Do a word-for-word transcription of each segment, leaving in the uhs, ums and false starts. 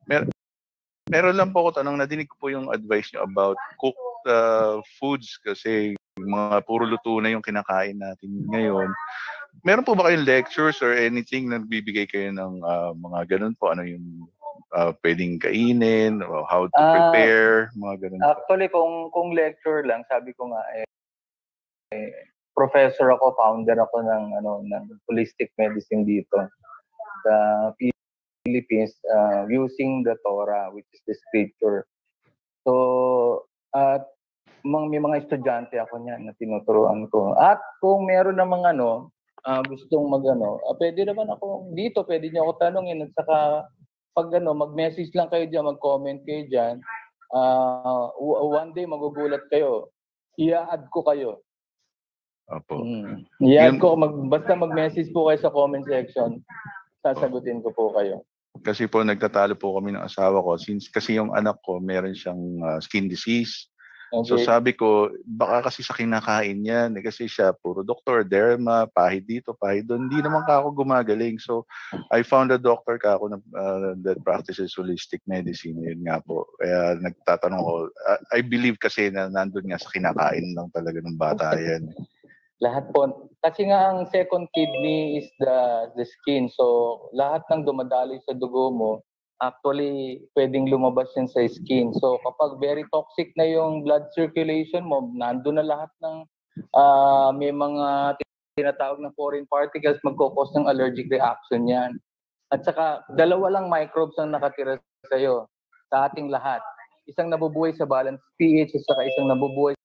Mer meron lang po ako tanong, nadinig ko po yung advice niyo about cooked uh, foods kasi mga puro luto na yung kinakain natin ngayon. Meron po ba kayong lectures or anything na nagbibigay kayo ng uh, mga ganun po? Ano yung uh, pwedeng kainin, or how to prepare, uh, mga ganun po? Actually, kung, kung lecture lang, sabi ko nga, eh, eh, professor ako, founder ako ng, ano, ng holistic medicine dito sa Philippines, uh, using the Torah, which is the scripture. So, at uh, may mga estudyante ako niyan na tinuturuan ko. At kung meron namang ano, uh, gustong magano, uh, pwede naman ako dito, pwede niyo ako tanungin at saka pag ano, mag-message lang kayo diyan, mag-comment kayo diyan. Uh, one day magugulat kayo. I-add ko kayo. Opo. Hmm. I-add ko, mag, basta mag-message po kayo sa comment section. Sasagutin ko po kayo. Kasi po nagtatalo po kami ng asawa ko since kasi yung anak ko meron siyang uh, skin disease. Okay. So sabi ko, baka kasi sa kinakain niya, eh, kasi siya puro doktor, derma, pahid dito, pahid doon. Hindi naman ka ako gumagaling. So I found a doctor ka ako na, uh, that practices holistic medicine. Yun nga po. Kaya nagtatanong ko, uh, I believe kasi na nandun nga sa kinakain lang talaga ng bata yan. Lahat po. Kasi nga ang second kidney is the the skin. So lahat ng dumadaloy sa dugo mo, actually pwedeng lumabas yan sa skin. So kapag very toxic na yung blood circulation mo, nandun na lahat ng uh, may mga tinatawag na foreign particles, magkukos ng allergic reaction yan. At saka dalawa lang microbes ang nakatira sa'yo, sa ating lahat. Isang nabubuhay sa balanced pH at saka isang nabubuhay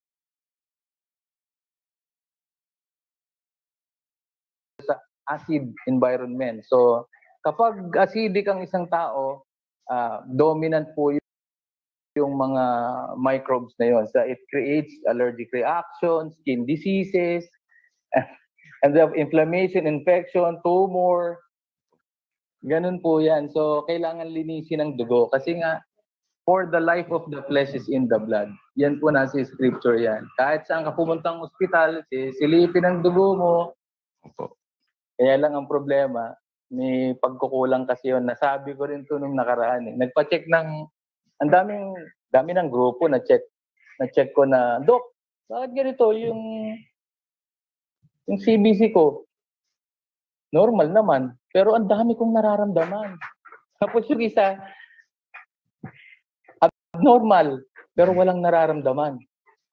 sa acid environment. So, kapag acidic ang isang tao, uh, dominant po yung mga microbes na yun. So, it creates allergic reactions, skin diseases, and the inflammation, infection, tumor. Ganun po yan. So, kailangan linisin ang dugo. Kasi nga, for the life of the flesh is in the blood. Yan po nasa scripture yan. Kahit saan ka pumuntang ospital, silipin ang dugo mo. Opo. Kaya lang ang problema, may pagkukulang kasi yun. Nasabi ko rin to nung nakaraan. Eh. Nagpa-check ng, ang daming, dami ng grupo na check. Na-check ko na, Dok, bakit ganito yung, yung C B C ko? Normal naman. Pero ang dami kong nararamdaman. Tapos yung isa, abnormal, pero walang nararamdaman.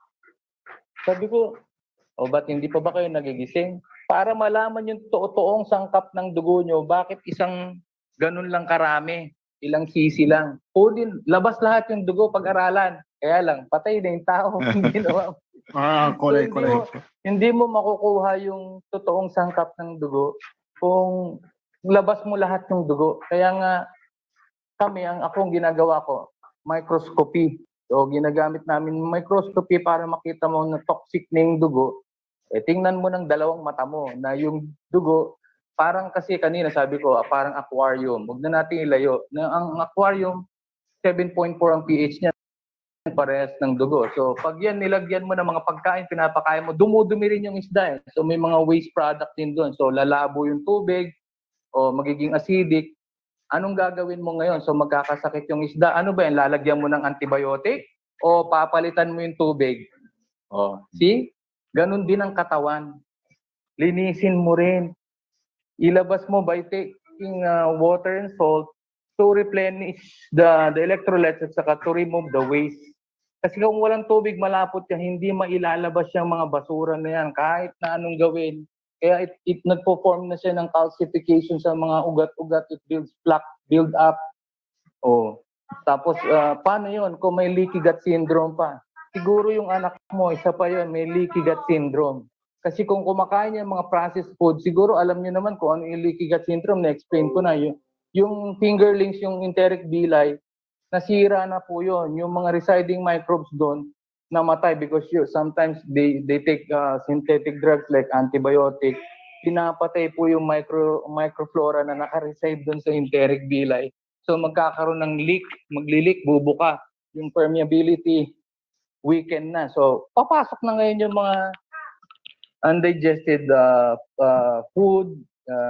Sabi ko, o ba't hindi pa ba kayo nagigising? Para malaman yung totoong sangkap ng dugo nyo, bakit isang ganun lang karami, ilang sisi lang. Pudin, labas lahat yung dugo pag-aralan. Kaya lang, patay na yung tao. Hindi naman. Ah, correct, so, correct. Hindi mo, hindi mo makukuha yung totoong sangkap ng dugo kung labas mo lahat ng dugo. Kaya nga, kami, ang akong ginagawa ko, microscopy. So, ginagamit namin microscopy para makita mo na toxic na yung dugo. Eh, tingnan mo ng dalawang mata mo na yung dugo, parang kasi kanina sabi ko, ah, parang aquarium. Huwag na natin ilayo. Na ang aquarium, seven point four ang pH niya, parehas ng dugo. So, pag yan nilagyan mo ng mga pagkain, pinapakain mo, dumudumi rin yung isda. Eh. So, may mga waste product din doon. So, lalabo yung tubig o magiging acidic. Anong gagawin mo ngayon? So, magkakasakit yung isda. Ano ba yan? Lalagyan mo ng antibiotic o papalitan mo yung tubig? Oh, see? Ganon din ang katawan. Linisin mo rin. Ilabas mo by taking uh, water and salt to replenish the, the electrolytes at saka to remove the waste. Kasi kung walang tubig, malapot ka, hindi mailalabas yung mga basura na yan kahit na anong gawin. Kaya it, it nagpo-form na siya ng calcification sa mga ugat-ugat. It builds plaque, build up. Oh. Tapos, uh, paano yun kung may leaky gut syndrome pa? Siguro yung anak mo, isa pa yun, may leaky gut syndrome. Kasi kung kumakain yung mga processed food, siguro alam niyo naman kung ano yung leaky gut syndrome, na-explain ko na. Yung, yung fingerlings, yung enteric villi, nasira na po yun. Yung mga residing microbes doon, namatay because you, sometimes they, they take uh, synthetic drugs like antibiotic. Pinapatay po yung micro, microflora na nakareside doon sa enteric villi. So magkakaroon ng leak, magli-leak, bubuka. Yung permeability, weekend na. So, papasok na ngayon yung mga undigested uh, uh, food, uh,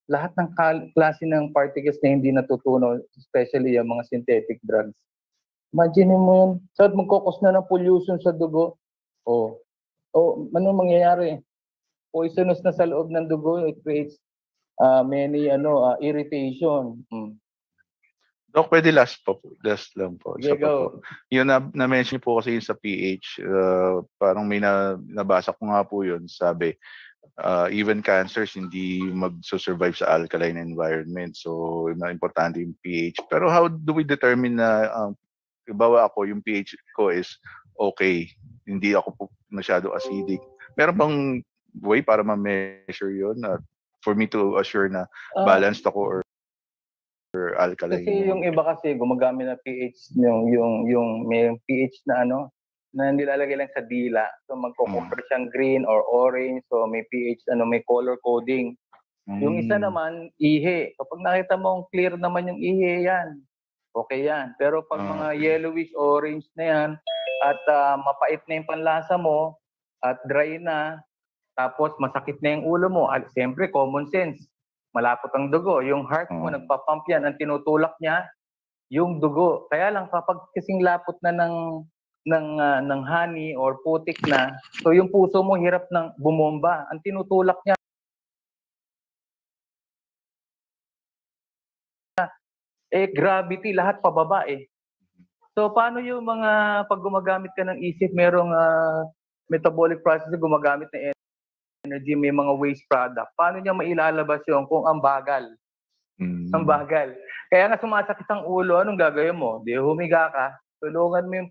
lahat ng kal- klase ng particles na hindi natutunaw, especially yung mga synthetic drugs. Imagine mo yun, so magkukos na ng pollution sa dugo. O, o ano mangyayari? Poisonous na sa loob ng dugo, it creates uh, many ano uh, irritation. Hmm. Dok, pwede last po po. Last lang po. Sige, Isa pa go. po. Yun na, na-mention po kasi yun sa pH. Uh, parang may na, nabasa ko nga po yun. Sabi, uh, even cancers hindi mag-survive sa alkaline environment. So, na importante yung pH. Pero how do we determine na, um, ibawa ako, yung pH ko is okay. Hindi ako po masyado acidic. Meron bang way para ma-measure yun? Uh, for me to assure na balanced ako or or alkaline. Kasi yung iba kasi gumagamit ng pH yung yung yung may pH na ano na nilalagay lang sa dila. So magko-convert Mm. siyang green or orange. So may pH ano may color coding. Mm. Yung isa naman ihi. Kapag nakita mo ang clear naman yung ihi yan. Okay yan. Pero pag Ah, mga okay. yellowish orange na yan at uh, mapait na yung panlasa mo at dry na tapos masakit na yung ulo mo, at siyempre common sense. Malapot ang dugo. Yung heart mo, Oh. nagpapump yan. Ang tinutulak niya, yung dugo. Kaya lang, kapag kasing lapot na ng, ng, uh, ng honey or putik na, so yung puso mo hirap ng bumomba. Ang tinutulak niya, eh, gravity, lahat pababa eh. So, paano yung mga, pag gumagamit ka ng isip, merong uh, metabolic process, gumagamit ng energy, may mga waste product. Paano niya mailalabas yun kung ang bagal? Mm. Ang bagal. Kaya nga sumasakit ang ulo, anong gagawin mo? Di humiga ka, tulungan mo yung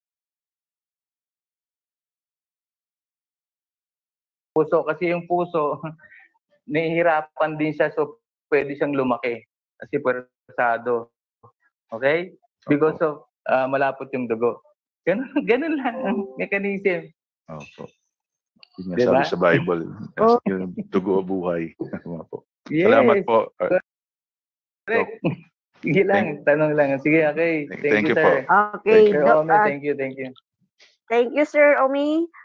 puso. Kasi yung puso, nahihirapan din siya, so pwede siyang lumaki. Kasi pwersado. Okay? Because of uh, malapot yung dugo. Ganun, ganun lang ang mechanism. Opo. Yun nga Diba? sabi sa Bible. Oh. Yung dugo o buhay. Po. Yes. Salamat po. Uh, Correct. Sige lang, tanong lang. Sige, okay. Thank, Thank you, you po. sir. Okay, Sir Doc, Omi, ah, thank you, thank you. thank you, Sir Omi.